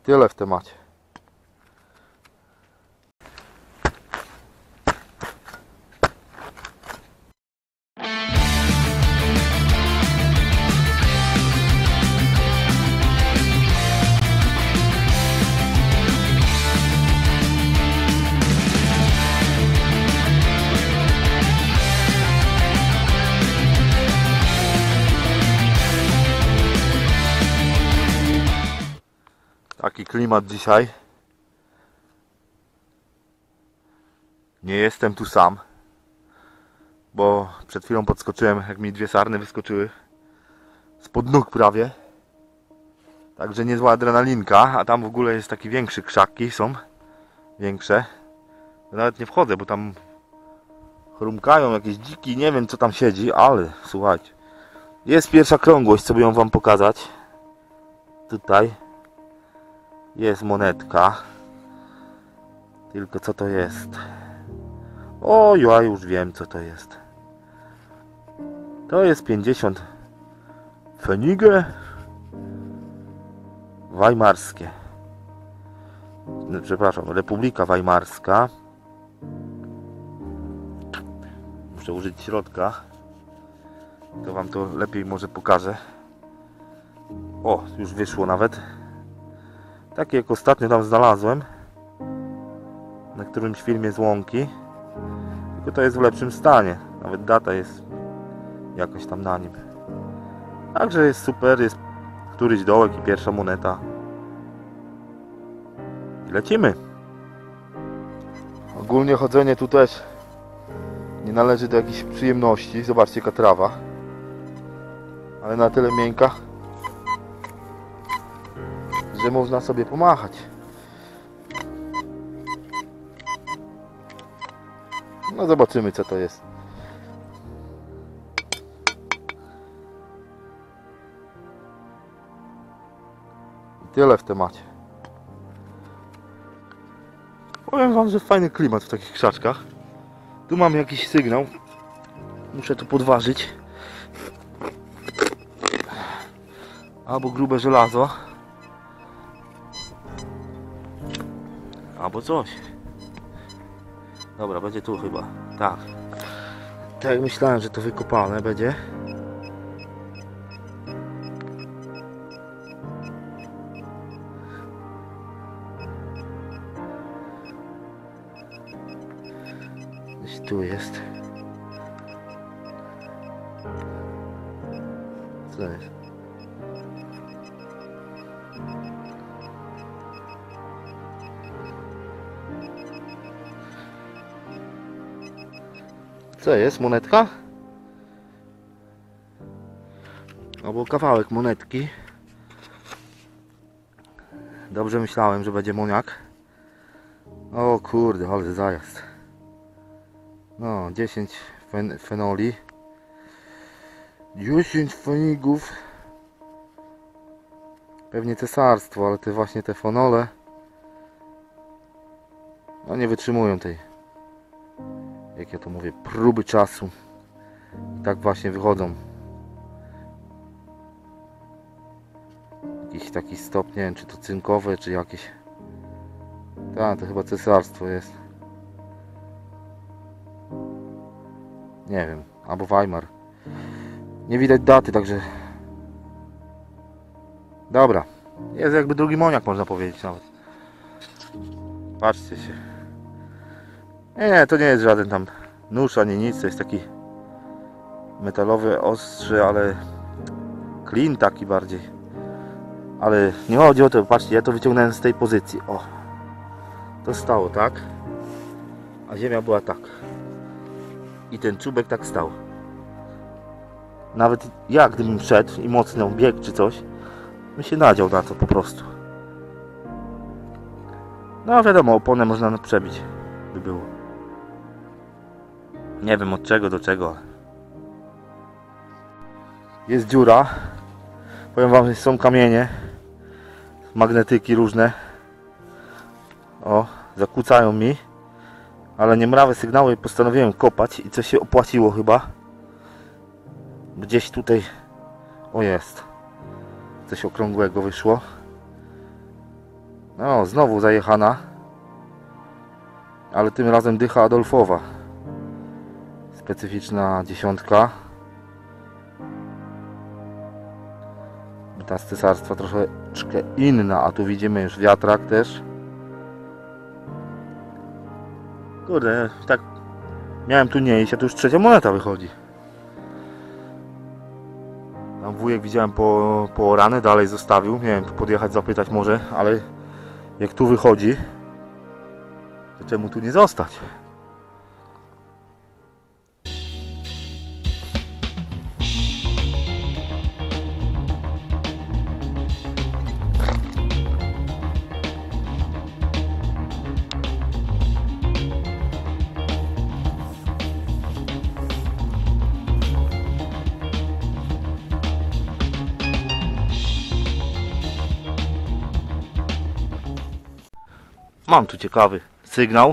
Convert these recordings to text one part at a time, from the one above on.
Tyle w temacie. Taki klimat dzisiaj. Nie jestem tu sam, bo przed chwilą podskoczyłem, jak mi 2 sarny wyskoczyły spod nóg prawie. Także niezła adrenalinka, a tam w ogóle jest taki większy, krzaki są większe. Nawet nie wchodzę, bo tam chrumkają jakieś dziki, nie wiem co tam siedzi, ale słuchajcie. Jest pierwsza krągłość, co by ją wam pokazać. Tutaj jest monetka. Tylko co to jest? O, ja już wiem co to jest. To jest 50 Pfennige Weimarskie. Przepraszam, Republika Weimarska. Muszę użyć środka. To wam to lepiej może pokażę. O, już wyszło nawet. Takie jak ostatnio tam znalazłem na którymś filmie z łąki. Tylko to jest w lepszym stanie. Nawet data jest jakaś tam na nim. Także jest super. Jest któryś dołek i pierwsza moneta. I lecimy. Ogólnie chodzenie tu też nie należy do jakichś przyjemności. Zobaczcie jaka trawa. Ale na tyle miękka, że można sobie pomachać. No zobaczymy co to jest. I tyle w temacie. Powiem wam, że fajny klimat w takich krzaczkach. Tu mam jakiś sygnał. Muszę to podważyć. Albo grube żelazo, albo coś. Dobra, będzie tu chyba. Tak. Tak jak myślałem, że to wykopane będzie. Gdzieś tu jest. Co jest? Co jest? Monetka? Albo kawałek monetki. Dobrze myślałem, że będzie moniak. O kurde, ale zajazd. No, 10 fenoli. 10 fenigów. Pewnie cesarstwo, ale te właśnie te fenole no nie wytrzymują tej, jak ja to mówię, próby czasu. I tak właśnie wychodzą. Jakiś taki stop, nie wiem czy to cynkowe, czy jakieś. Tak, to chyba cesarstwo jest. Nie wiem, albo Weimar. Nie widać daty, także dobra. Jest jakby drugi moniak, można powiedzieć nawet. Patrzcie się. Nie, to nie jest żaden tam nóż ani nic, to jest taki metalowy, ostrzy, ale klin taki bardziej. Ale nie chodzi o to, patrzcie, ja to wyciągnąłem z tej pozycji. O, to stało tak, a ziemia była tak. I ten czubek tak stał. Nawet ja, gdybym szedł i mocno biegł czy coś, bym się nadział na to po prostu. No wiadomo, oponę można przebić, by było. Nie wiem od czego do czego. Jest dziura. Powiem wam, że są kamienie, magnetyki różne. O, zakłócają mi. Ale niemrawe sygnały postanowiłem kopać i coś się opłaciło chyba. Gdzieś tutaj, o jest, coś okrągłego wyszło. No, znowu zajechana. Ale tym razem dycha Adolfowa. Specyficzna dziesiątka. Ta z cesarstwa troszeczkę inna, a tu widzimy już wiatrak też. Kurde, tak miałem tu nie iść, a tu już trzecia moneta wychodzi. Tam wujek widziałem po ranę, dalej zostawił. Miałem tu podjechać, zapytać może, ale jak tu wychodzi, to czemu tu nie zostać? Mam tu ciekawy sygnał.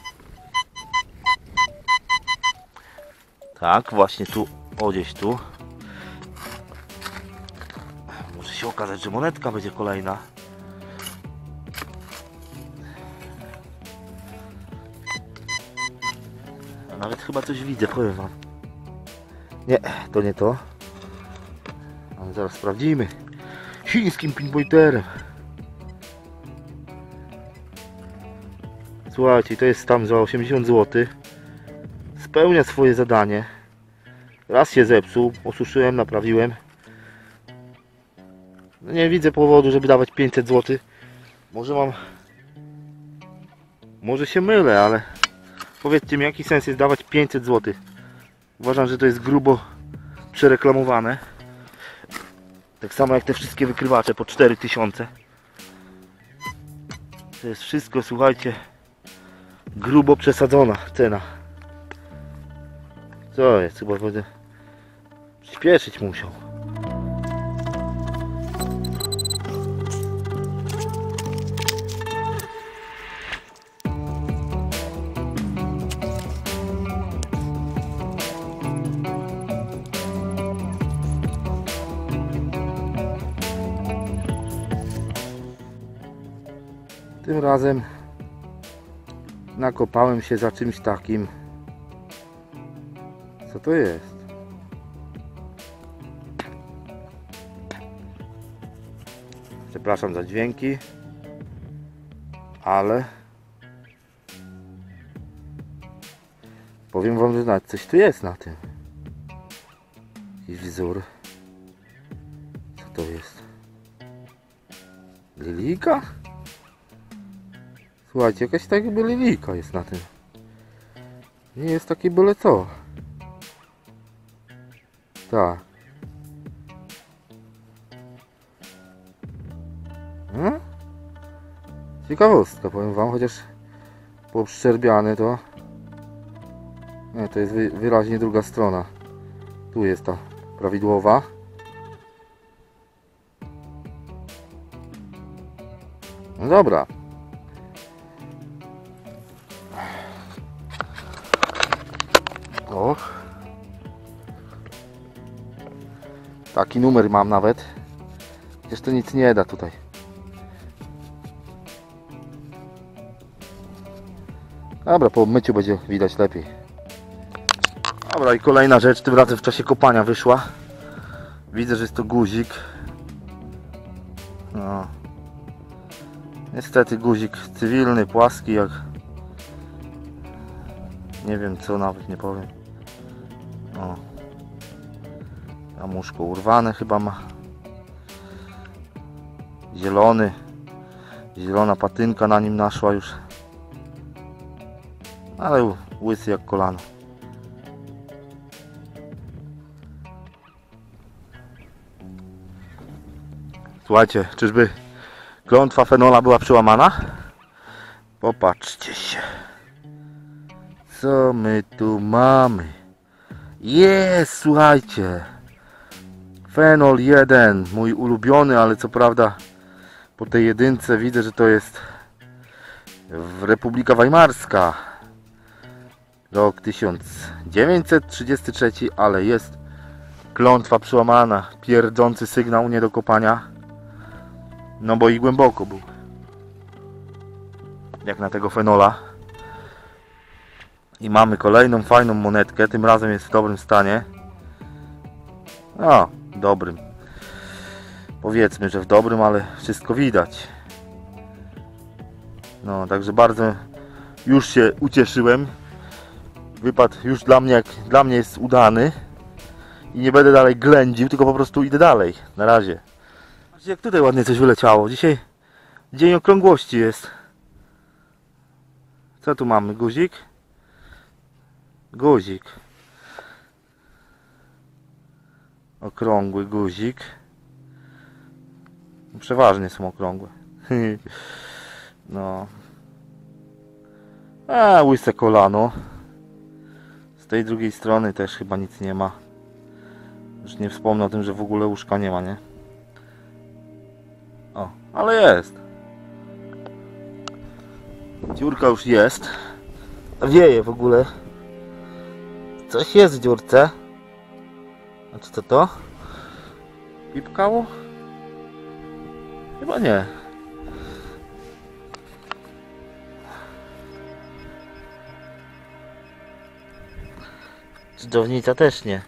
Tak, właśnie tu, o gdzieś tu. Może się okazać, że monetka będzie kolejna. A nawet chyba coś widzę, powiem wam. Nie, to nie to. Ale zaraz sprawdzimy. Chińskim pinpointerem. Słuchajcie, to jest tam za 80 zł. Spełnia swoje zadanie. Raz się zepsuł, osuszyłem, naprawiłem. No nie widzę powodu, żeby dawać 500 zł. Może się mylę, ale powiedzcie mi, jaki sens jest dawać 500 zł. Uważam, że to jest grubo przereklamowane. Tak samo jak te wszystkie wykrywacze po 4000. To jest wszystko, słuchajcie, grubo przesadzona cena. Co jest? Chyba będę przyspieszyć musiał. Tym razem nakopałem się za czymś takim. Co to jest? Przepraszam za dźwięki, ale powiem wam, że nawet coś tu jest na tym. Jakiś wzór. Co to jest? Lilijka? Słuchajcie, jakaś tak jakby lilijka jest na tym. Nie jest takie byle co. Tak. Ciekawostka, powiem wam, chociaż poprzczerbiane to... Nie, to jest wyraźnie druga strona. Tu jest ta prawidłowa. No dobra. O. Taki numer mam nawet. Przecież to nic nie da tutaj. Dobra, po myciu będzie widać lepiej. Dobra, i kolejna rzecz, tym razem w czasie kopania wyszła. Widzę, że jest to guzik. No. Niestety guzik cywilny, płaski, jak... Nie wiem co, nawet nie powiem. O. Jamuszko urwane chyba ma. Zielony. Zielona patynka na nim naszła już. Ale łysy jak kolano. Słuchajcie, czyżby klątwa fenola była przełamana? Popatrzcie się. Co my tu mamy? Jest, słuchajcie. Fenol 1, mój ulubiony, ale co prawda po tej jedynce widzę, że to jest Republika Weimarska. Rok 1933, ale jest klątwa przełamana. Pierdzący sygnał nie do kopania. No bo i głęboko był. jak na tego fenola. I mamy kolejną fajną monetkę, tym razem jest w dobrym stanie. No, dobrym. Powiedzmy, że w dobrym, ale wszystko widać. No, także bardzo już się ucieszyłem. Wypad już dla mnie jest udany. I nie będę dalej ględził, tylko po prostu idę dalej. Na razie. Patrzcie, jak tutaj ładnie coś wyleciało. Dzisiaj dzień okrągłości jest. Co tu mamy? Guzik? Guzik. Okrągły guzik. Przeważnie są okrągłe. No. A, łyse kolano. Z tej drugiej strony też chyba nic nie ma. Już nie wspomnę o tym, że w ogóle łóżka nie ma, nie? O, ale jest. Dziurka już jest. Wieje w ogóle. Coś jest w dziurce. A co to? Pipkało? Chyba nie. Dżdżownica też nie.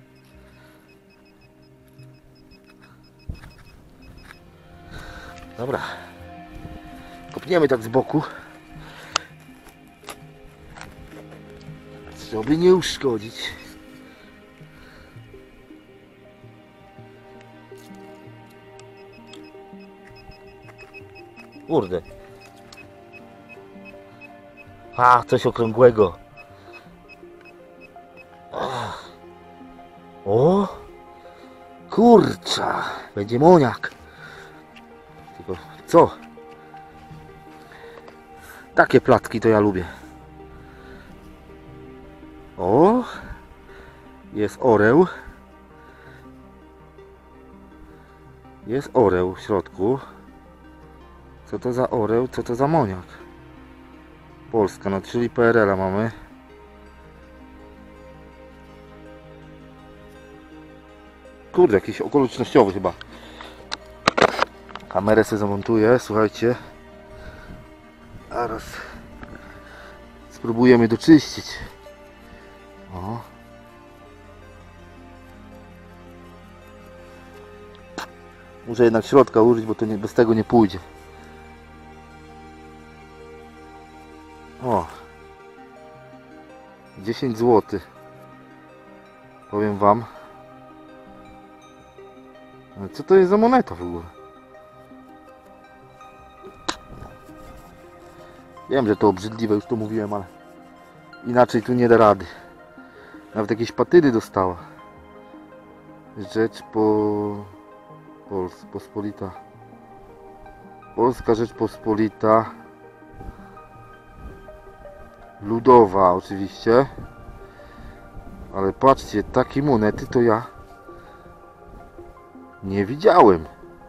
Dobra. Kopniemy tak z boku. Żeby nie uszkodzić. Kurde. A, coś okrągłego. O! Kurcza! Będzie moniak. Tylko co? Takie placki to ja lubię. O! Jest orzeł. Jest orzeł w środku. Co to za orzeł? Co to za moniak? Polska, no czyli PRL-a mamy. Kurde, jakiś okolicznościowy chyba. Kamerę sobie zamontuję, słuchajcie. Zaraz spróbujemy doczyścić. O. Muszę jednak środka użyć, bo to nie, bez tego nie pójdzie. O. 10 zł. Powiem wam. Ale co to jest za moneta w ogóle? Wiem, że to obrzydliwe, już to mówiłem, ale inaczej tu nie da rady. Nawet jakieś patyry dostała. Pospolita. Polska Rzeczpospolita. Ludowa oczywiście. Ale patrzcie, takie monety to ja nie widziałem.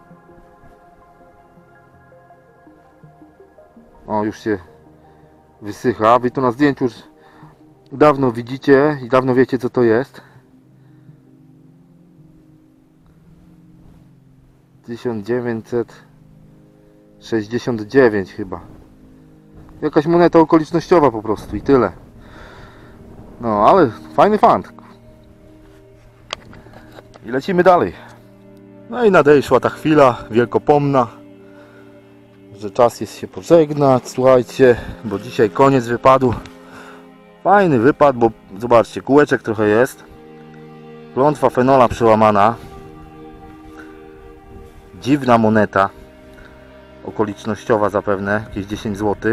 O, już się wysycha. Wy to na zdjęciu już dawno widzicie i dawno wiecie, co to jest. 1969 chyba. Jakaś moneta okolicznościowa po prostu i tyle. No, ale fajny fant. I lecimy dalej. No i nadeszła ta chwila wielkopomna, że czas jest się pożegnać, słuchajcie, bo dzisiaj koniec wypadu. Fajny wypad, bo zobaczcie, kółeczek trochę jest. Klątwa fenola przełamana. Dziwna moneta. Okolicznościowa zapewne, jakieś 10 zł.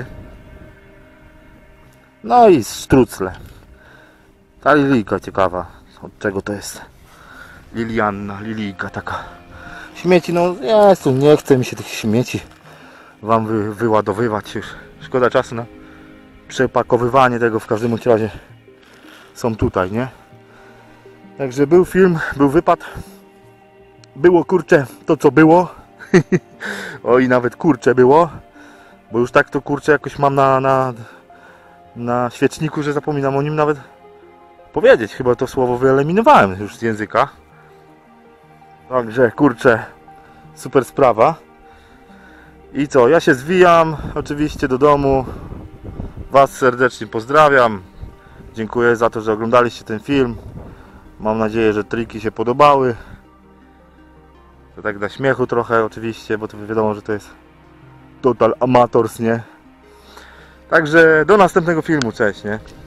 No i sztrucle. Ta lilijka ciekawa, od czego to jest. Lilianna, lilijka taka. Śmieci, no jest, nie chce mi się tych śmieci wam wyładowywać już. Szkoda czasu na przepakowywanie tego, w każdym razie są tutaj, nie? Także był film, był wypad. Było kurcze to co było. O i nawet kurcze było. Bo już tak to kurcze jakoś mam na świeczniku, że zapominam o nim nawet powiedzieć. Chyba to słowo wyeliminowałem już z języka. Także kurczę, super sprawa. I co, ja się zwijam oczywiście do domu. Was serdecznie pozdrawiam. Dziękuję za to, że oglądaliście ten film. Mam nadzieję, że triki się podobały. To tak dla śmiechu trochę oczywiście, bo to wiadomo, że to jest total amators, nie? Także do następnego filmu, cześć, nie?